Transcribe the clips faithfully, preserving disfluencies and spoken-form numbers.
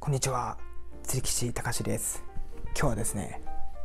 こんにちは、釣り岸隆です。今日はですね、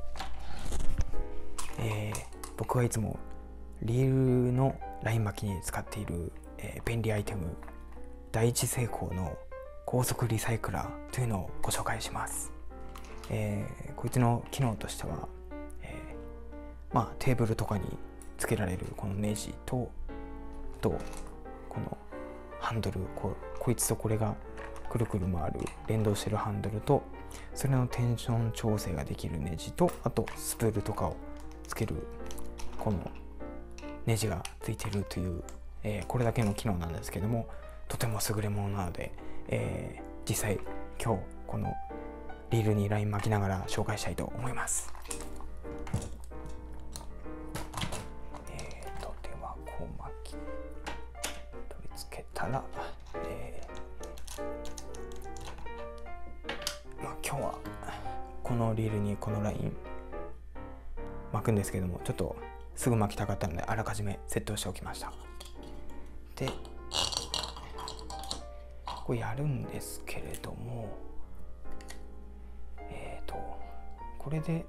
えー、僕がいつもリールのライン巻きに使っている、えー、便利アイテム第一成功の高速リサイクラーというのをご紹介します。えー、こいつの機能としては、えー、まあテーブルとかにつけられるこのネジととこのハンドル、こ, こいつとこれがくるくる回る連動してるハンドルと、それのテンション調整ができるネジと、あとスプールとかをつけるこのネジがついているという、えー、これだけの機能なんですけども、とても優れものなので、えー、実際今日このリールにライン巻きながら紹介したいと思います。えーとではこう巻き取り付けたら、えーまあ、今日はこのリールにこのライン巻くんですけども、ちょっとすぐ巻きたかったのであらかじめセットしておきました。でこれやるんですけれども、えっとこれで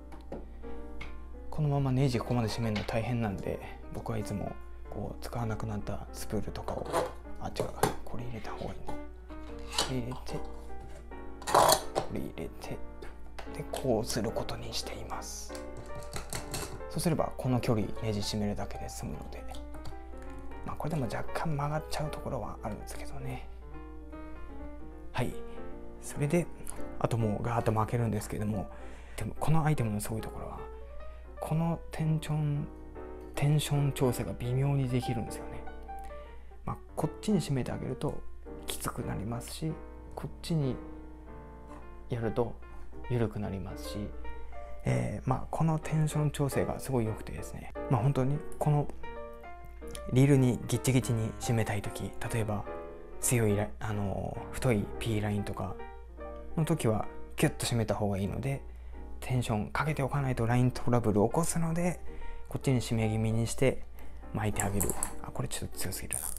このままネジここまで締めるの大変なんで、僕はいつもこう使わなくなったスプールとかをあ違うこれ入れた方がいいな、入れてこれ入れてでこうすることにしています。そうすればこの距離ネジ締めるだけで済むので、まあこれでも若干曲がっちゃうところはあるんですけどね。はい、それであともうガーッと巻けるんですけども、でもこのアイテムのすごいところはこのテンションテンション調整が微妙にできるんですよね。まあ、こっちに締めてあげるときつくなりますし、こっちにやると緩くなりますし、えー、まあこのテンション調整がすごい良くてですね、まあ本当にこのリールにギッチギチに締めたいとき、例えば強いあの太い P ラインとかの時はキュッと締めた方がいいので、テンションかけておかないとライントラブルを起こすので、こっちに締め気味にして巻いてあげる。あ、これちょっと強すぎるな。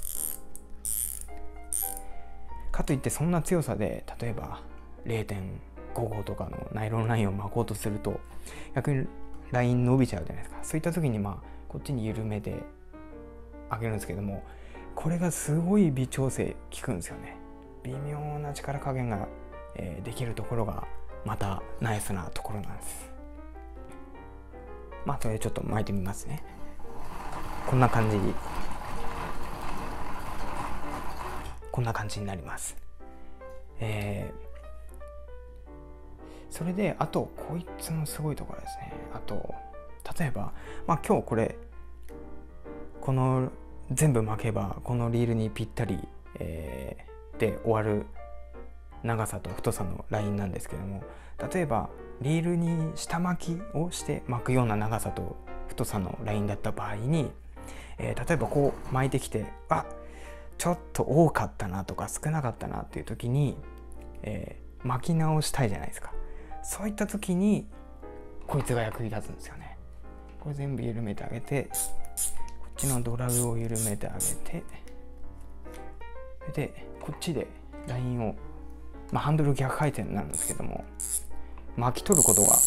かといってそんな強さで例えば れいてんご 号とかのナイロンラインを巻こうとすると逆にライン伸びちゃうじゃないですか。そういった時にまあこっちに緩めてあげるんですけども、これがすごい微調整効くんですよね。微妙な力加減が、えー、できるところがまたナイスなところなんです。まあそれでちょっと巻いてみますね。こんな感じこんな感じになります。えーそれであとこいつのすごいところですね。あと例えば、まあ、今日これこの全部巻けばこのリールにぴったり、えー、で終わる長さと太さのラインなんですけども、例えばリールに下巻きをして巻くような長さと太さのラインだった場合に、えー、例えばこう巻いてきて、あちょっと多かったなとか少なかったなっていう時に、えー、巻き直したいじゃないですか。そういった時にこいつが役に立つんですよね。これ全部緩めてあげて、こっちのドラグを緩めてあげて、でこっちでラインを、まあ、ハンドル逆回転になるんですけども巻き取ることがで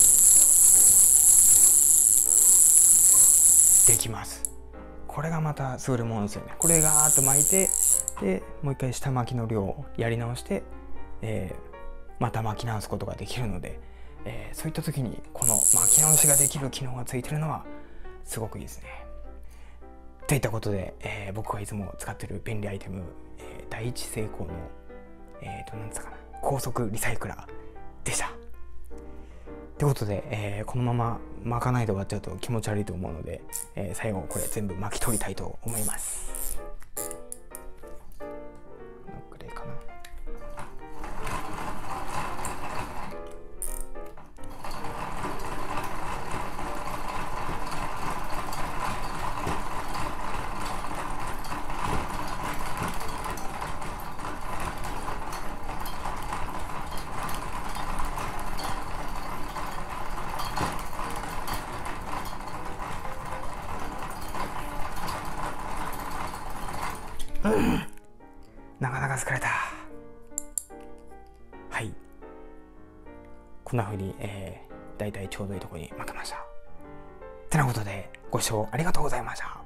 きます。これがまた優れものですよね。これガーッと巻いて、でもう一回下巻きの量をやり直して、えーまた巻き直すことができるので、えー、そういった時にこの巻き直しができる機能がついているのはすごくいいですね。といったことで、えー、僕がいつも使っている便利アイテム、えー、第一成功の、えー、となんですかね、高速リサイクラーでした。ということで、えー、このまま巻かないで終わっちゃうと気持ち悪いと思うので、えー、最後これ全部巻き取りたいと思います。うん、なかなか疲れた。 はい、こんな風に、えー、だいたいちょうどいいところに負けました。てなことでご視聴ありがとうございました。